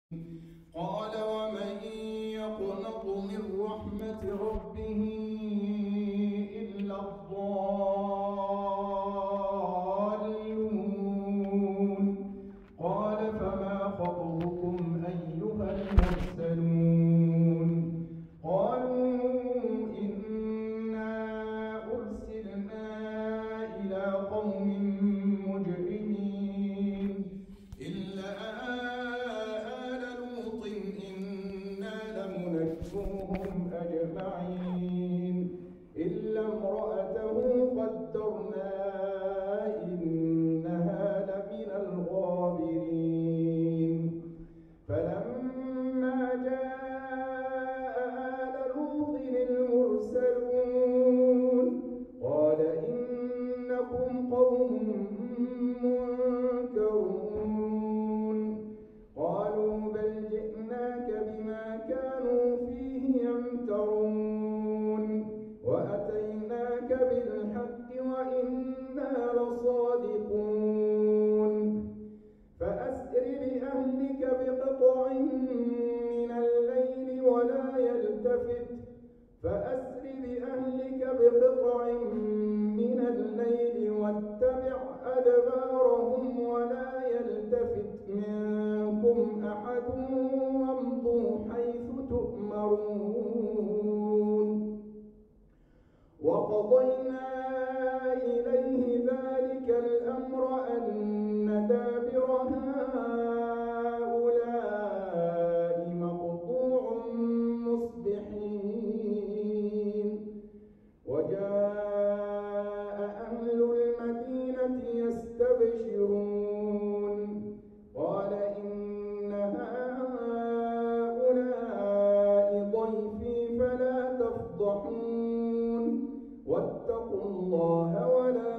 قال ومن يقنط من رحمة ربه إلا الضالون قال فما خطبكم أيها المرسلون قالوا إنا أرسلنا إلى قوم مجرمين إلا آل لوط إنا لمنجوهم أجمعين إلا امرأته قدرنا إنها لمن الغابرين فلما جاء آل لوط المرسلون قال إنكم قوم منكرون قالوا بل جئناك بما كانوا فيه يمترون وأتيناك بالحق وإنا لصادقون فأسر بأهلك بقطع من الليل واتبع أدبارهم ولا يلتفت منكم أحد وامضوا حيث تؤمرون وقضينا إليه ذلك الأمر أن دابر هؤلاء مقطوع مصبحين وجاء أهل المدينة يستبشرون قال إن هؤلاء ضيفي فلا تفضحون واتقوا الله ولا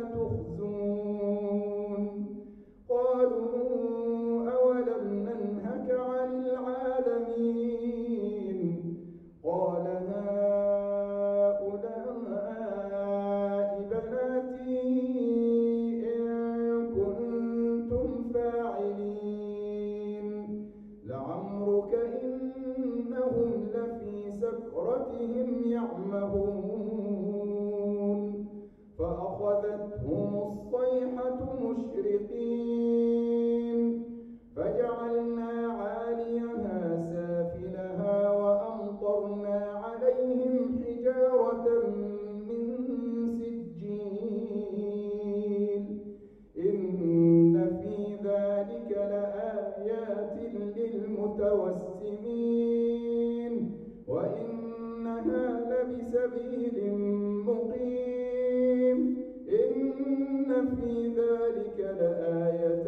تخزون قالوا أولم ننهك عن العالمين قال هؤلاء بناتي إن كنتم فاعلين لعمرك إنهم لفي سكرتهم يعمهون فأخذتهم الصيحة مشرقين فجعلنا عاليها سافلها وأمطرنا عليهم حجارة من سجيل إن في ذلك لآيات للمتوسمين وإنها لبسبيل مقيم إن في ذلك لآية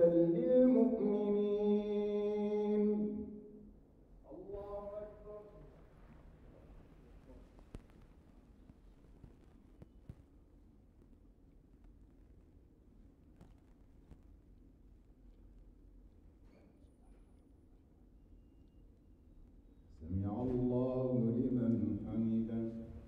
للمؤمنين الله أكبر سمع الله لمن حمده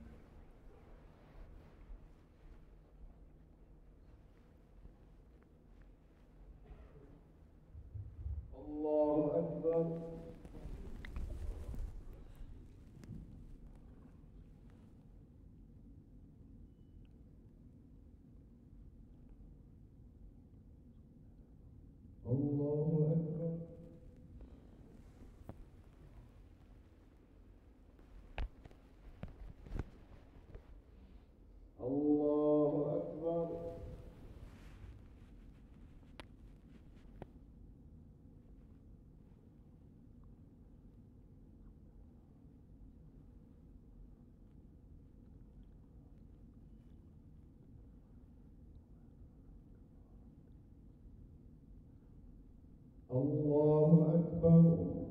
الله أكبر الله أكبر الله أكبر الله أكبر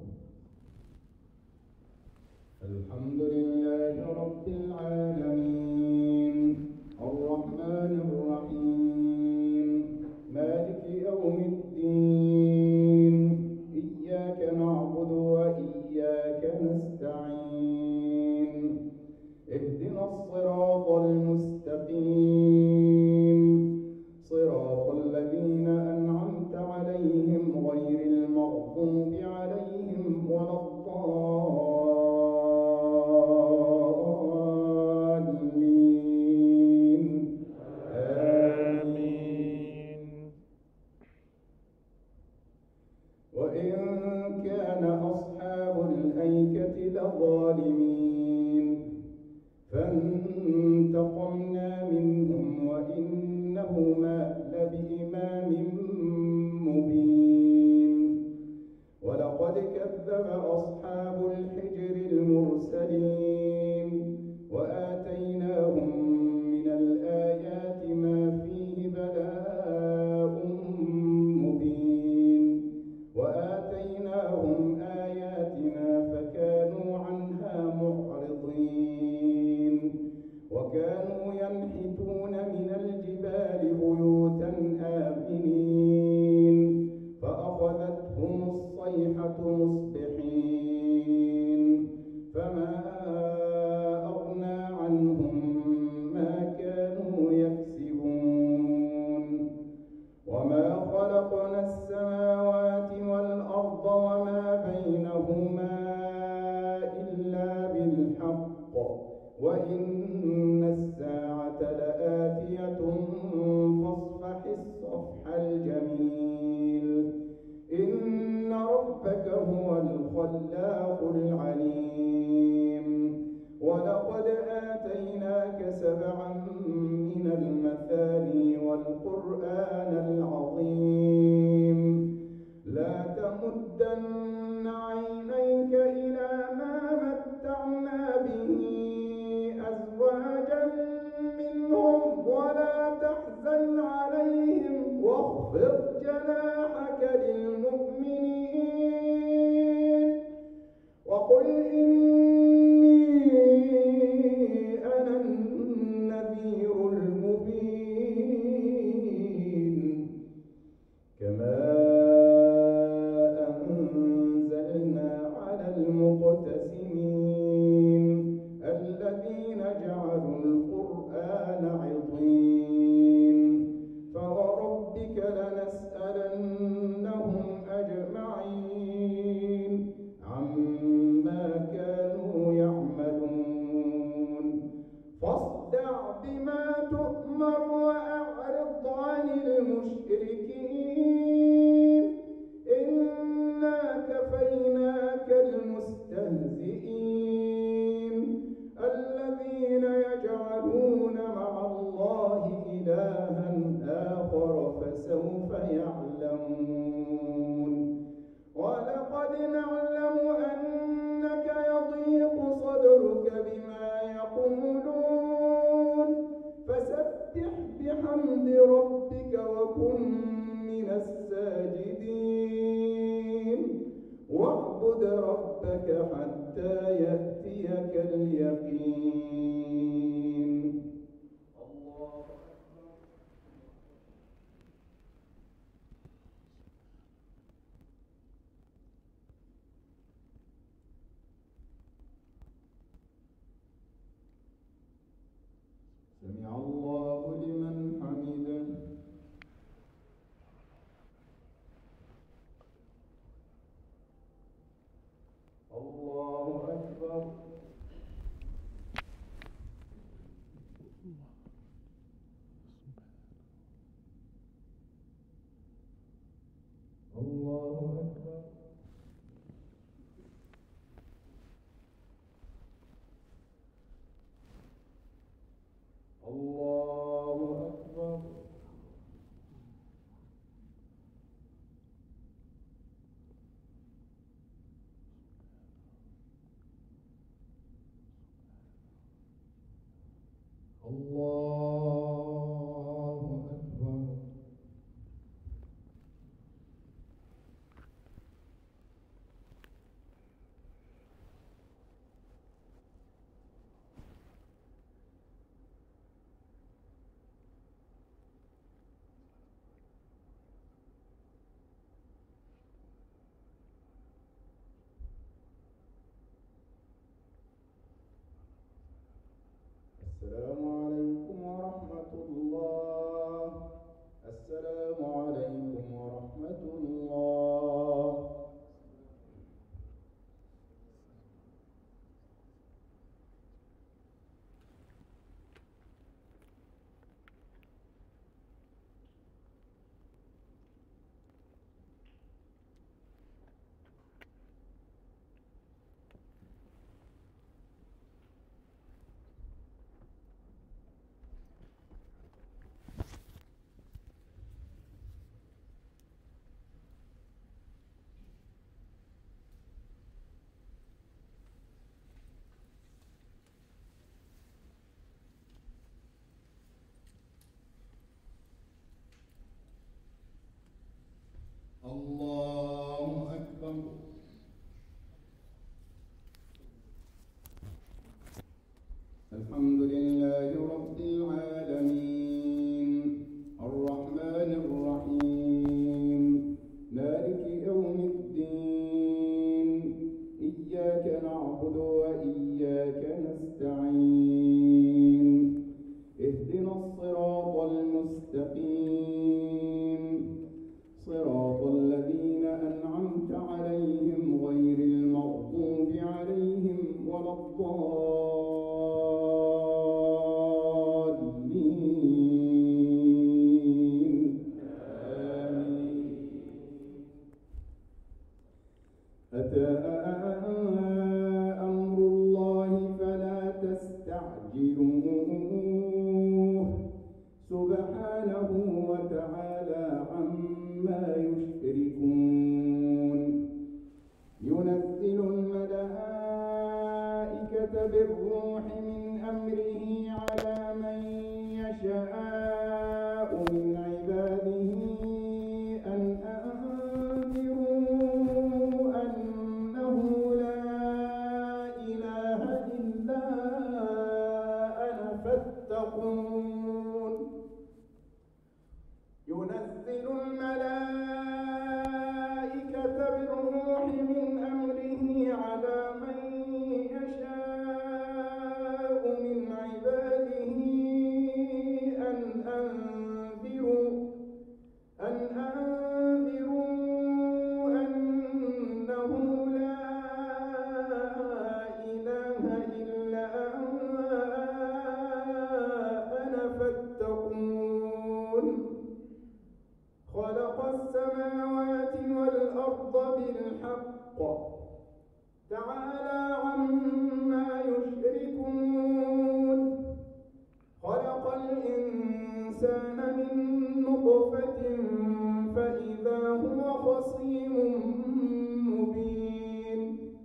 الحمد لله رب العالمين الرحمن الرحيم مالك يوم الدين إياك نعبد وإياك نستعين اهدنا الصراط المستقيم صراط الذين أنعمت عليهم غير المغضوب ولا الضالين آمين. وإن كان أصحاب الأيكة لظالمين فانتقمنا منهم وإنهما لبإمام مبين. ولقد كذب أصحاب الحجر المرسلين وآتيناهم من الآيات ما فيه بلاء مبين. وآتيناهم آياتنا فكانوا عنها معرضين. وكانوا ينحتون من الجبال بيوتا آمنين فأخذتهم الصيحة مصبحين فما أغنى عنهم ما كانوا يكسبون. وما خلقنا السماوات والأرض وما بينهما إلا بالحق وإن الساعة لآتية فاصفح الصفح الجميل. إن ربك هو الخلاق العليم. ولقد آتيناك 7 من المثاني والقرآن العظيم. لا تمدن عينيك إلى ما متعنا به أزواجا منهم ولا تحزن عليهم واخفض جناحك للمؤمنين وقل إني أنا النذير المبين. كما أنزلنا على المقتسمين الذين جعلوا القرآن عضين. فوربك لنسألنهم أجمعين عما كانوا يعملون. فاصدع بما تؤمر وأعرض عن المشركين إنا كفيناك المستهزئين الذين يجعلون مع الله إلها آخر فسوف يعلمون. ولقد نعلم أنك يضيق صدرك بما يقولون فسبح بحمد ربك وكن من الساجدين واعبد ربك حتى يأتيك اليقين. الله أكبر. سمع الله لمن حمده. الله أكبر. الله أكبر. الله أكبر. الله أكبر. السلام عليكم ورحمة الله. السلام عليكم ورحمة الله. الحمد لله رب العالمين الرحمن الرحيم مالك يوم الدين إياك نعبد وإياك نستعين اهدنا الصراط المستقيم صراط الذين أنعمت عليهم غير المغضوب عليهم ولا الضالين آمين. أتى أمر الله فلا تستعجلوه سبحانه وتعالى عما يشركون ينزل الملائكة بالروح من أمره على من يشاء من عباده أن أنذروا أنه لا إله إلا أنا فاتقون ينزل الملائكة بالروح من أمره على من يشاء من عباده أن أنذروا أنه لا إله إلا أنا فاتقون خلق السماوات والأرض بالحق تعالى عما يشركون خلق الإنسان من نطفة فإذا هو خصيم مبين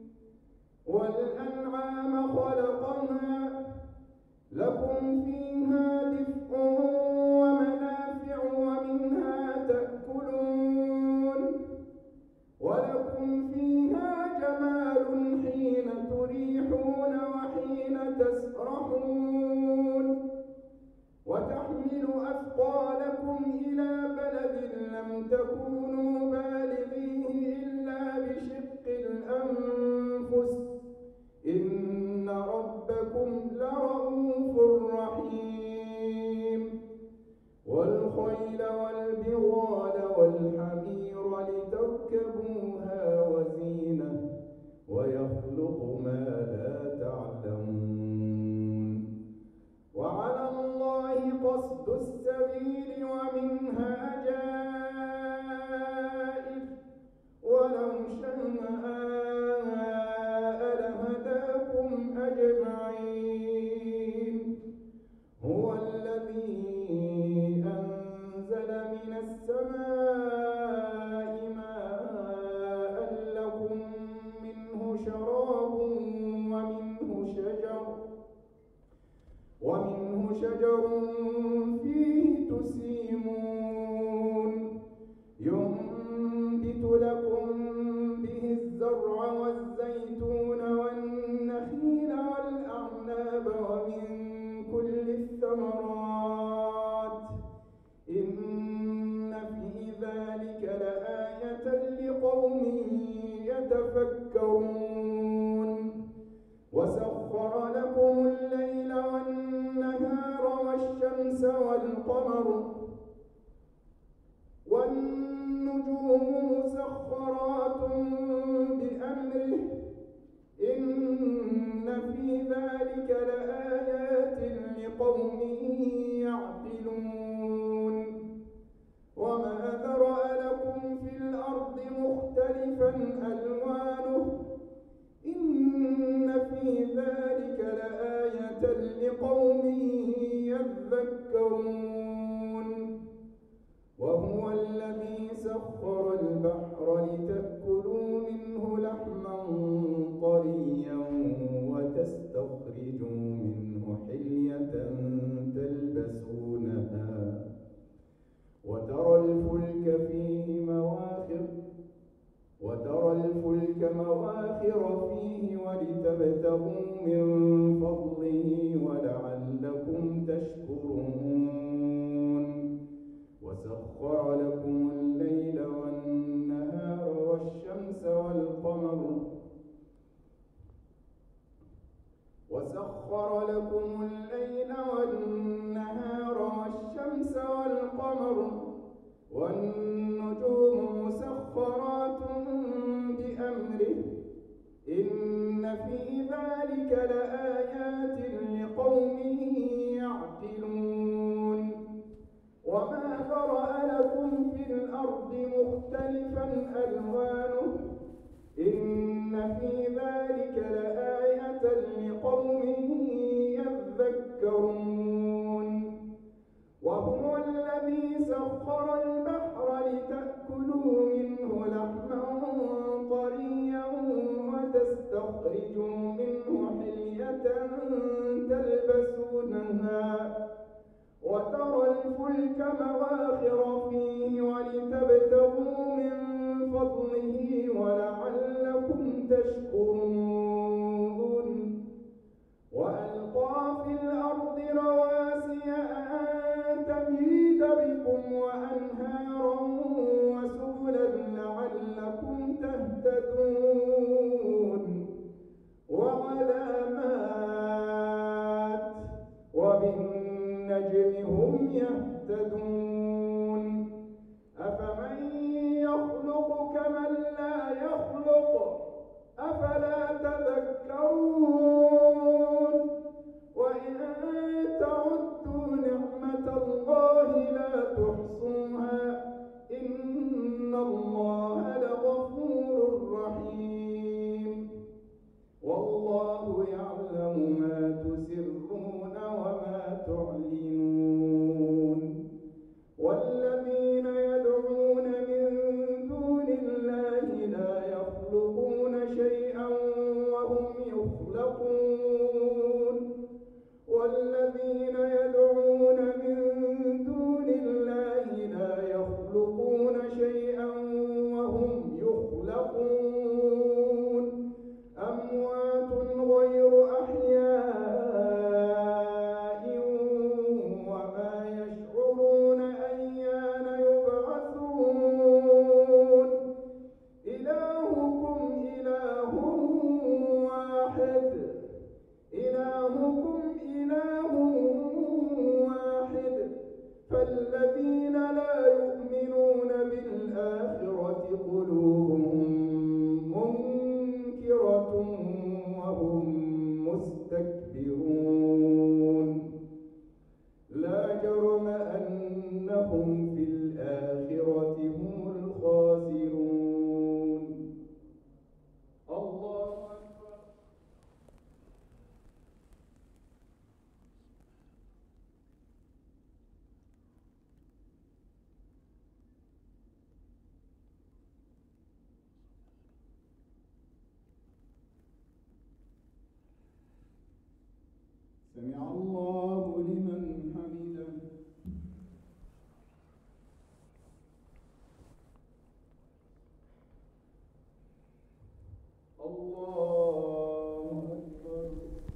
والأنعام خلقها لكم فيها دفء ومنافع ومنها تأكلون ولكم فيها جمال حين تريحون وحين تسرحون وتحمل أثقالكم إلى بلد لم تكونوا بالغيه إلا بشق الأنفس إن ربكم لرؤوف رحيم والخيل والبغال والحمير لتركبوها وزينة ويخلق ما لا تعلمون وعلى الله قصد السبيل ومنها جائر ولو شاء لهداكم أجمعين هو الذي أنزل من السماء ماء لكم منه شراب ومنه شجر فيه تسيمون ينبت لكم به الزرع والزيتون والنخيل والأعناب ومن كل الثمرات إن في ذلك لآية لقوم يتفكرون وسخر لكم الليل والنهار والشمس والقمر والنجوم مسخرات بأمره إن في ذلك لآيات لقوم يعقلون وما ذرأ لكم في الأرض مختلفا ألوانه إن في ذلك لآية لقوم يذكرون وهو الذي سخر البحر لتأكلوا منه لحما طريا وتستخرجوا منه حلية تلبسونها وترى الفلك مواخر فيه ولتبتغوا من فضله ولعلكم وسخر لكم الليل والنهار والشمس والقمر والنجوم مسخرات بأمره إن في ذلك لآيات لقوم يعقلون وما ذرأ لكم في الأرض مختلفا ألوانه إن في ذلك لآية لقوم يذكرون وهو الذي سخر البحر لتأكلوا منه لحما طريا وتستخرجوا منه حلية تلبسونها وترى الفلك مواخر فيه ولتبتغوا من فضله ولعلكم تشكرون وألقى في الأرض رواسي أن تميد بكم وأنهارا وسبلا لعلكم تهتدون وعلامات وبالنجم هم يهتدون أفمن يخلق كمن لا يخلق أفلا تذكرون وإن تعدوا نعمة الله لا تحصوها إن الله لغفور رحيم والله يعلم ما تسرون وما تعلنون والذين يدعون من دون الله لا يخلقون شيئا وهم يخلقون والذين يدعون من دون الله لا يخلقون شيئا وهم يخلقون أموات غير أحياء وما يشعرون أيان يبعثون إلهكم إله واحد فالذين لا يؤمنون بالآخرة قلوبهم منكرة وهم مستكبرون لا جرم أنهم في الآخرة هم الخاسرون الله أكبر سمع الله لمن حمده الله أكبر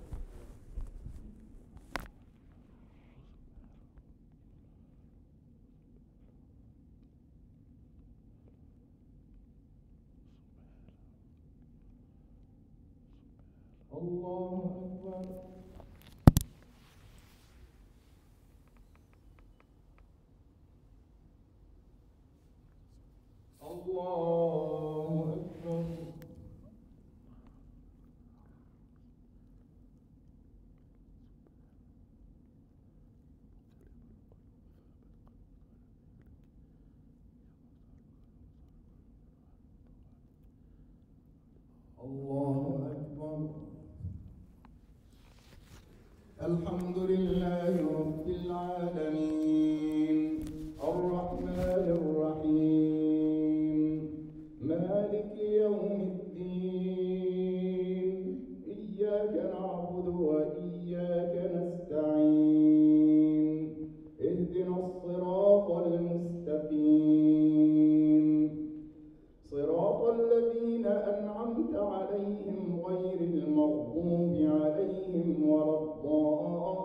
الله أكبر الله أكبر الله أكبر الحمد لله رب العالمين الرحمن الرحيم مالك يوم الدين إياك نعبد وإياك نستعين اهدنا الصراط المستقيم صراط الذين أنعمت عليهم غير المغضوب عليهم ولا الضالين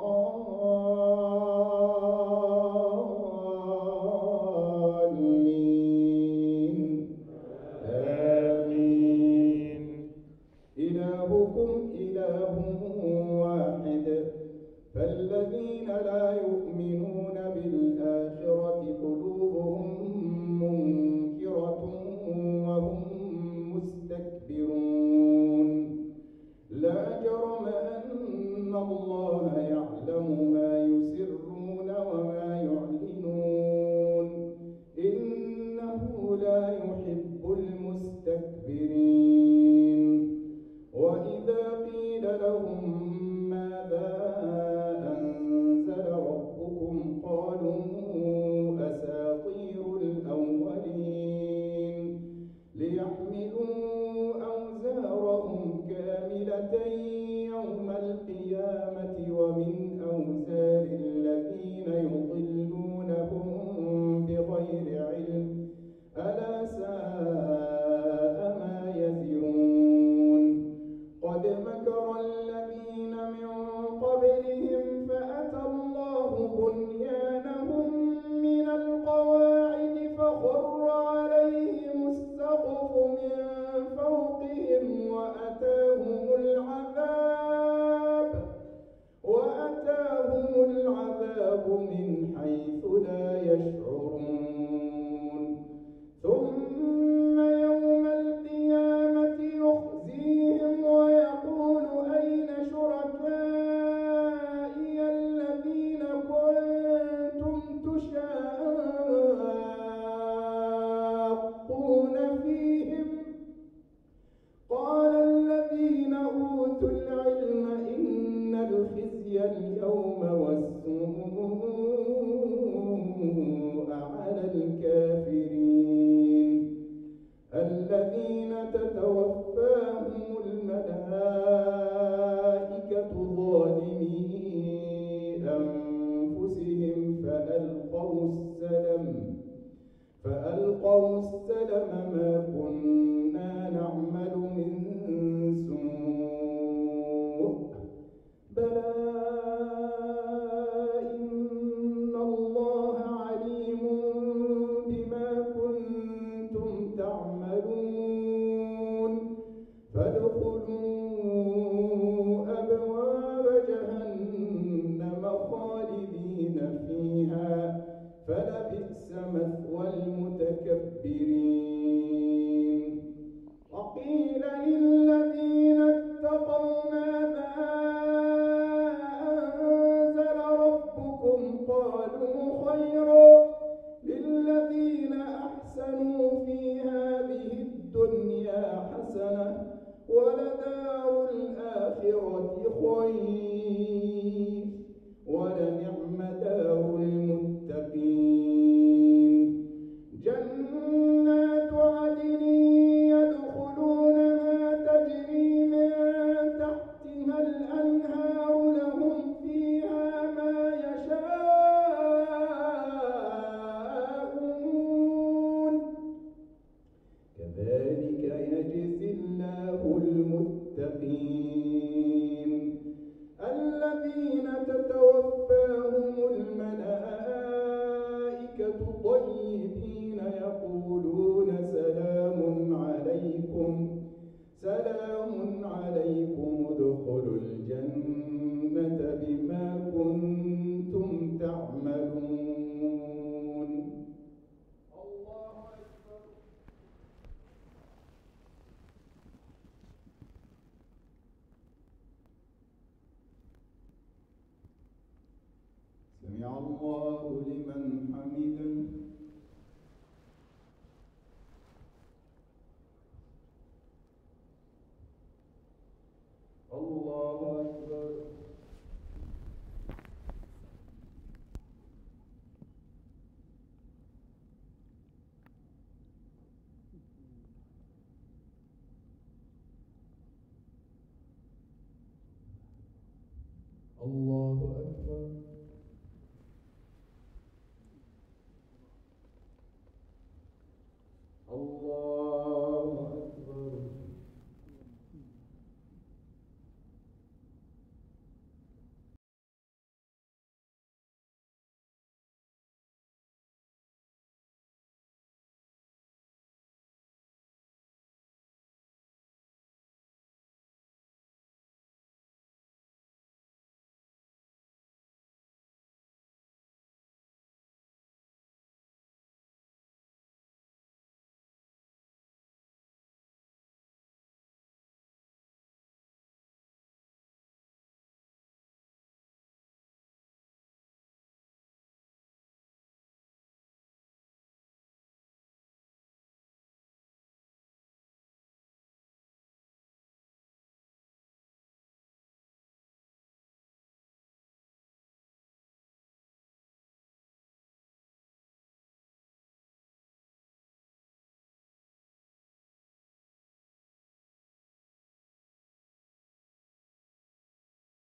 إلهكم إله واحد فالذين لا يؤمنون بالآخرة قلوبهم منكرة وهم مستكبرون لا جرم أن الله يعلم ما يسرون وما يعلنون إنه لا يحب المستكبرين وإذا قيل لهم ماذا أنزل ربكم قالوا أساطير الأولين ليحملوا أوزارهم كاملة يوم القيامة ومن أوزار الذين يضلونهم بغير علم ألا ساء ما يزرون قد مكر الذين من قبلهم فأتى الله بنيانهم من القواعد فخر عليهم السقف من فوقهم وأتاهم العذاب من حيث لا يشعرون ثم يوم القيامة يخزيهم ويقول أين شركائي الذين كنتم تشاقون فيهم قال الذين أوتوا العلم إن الخزي اليوم والسوء على الكافرين الذين تتوفاهم الملائكة ظالمي أنفسهم فألقوا السلم ما كنا نعمل من سوء بلى إن الله عليم بما كنتم تعملون فادخلوا أبواب جهنم خالدين فيها فلبئس مثوى المتكبرين وقيل للذين اتقوا ماذا أنزل ربكم قالوا خيرا للذين أحسنوا في هذه الدنيا حسنة ولدار الآخرة خير ولنعم دار المتقين جنات عدن يدخلونها تجري من تحتها الأنهار لهم فيها ما يشاءون كذلك يجزي الله المتقين الذين تتوفاهم الملائكة طيبين يقولون سلام عليكم ادخلوا الجنة بما كنتم تعملون الله أكبر سمع الله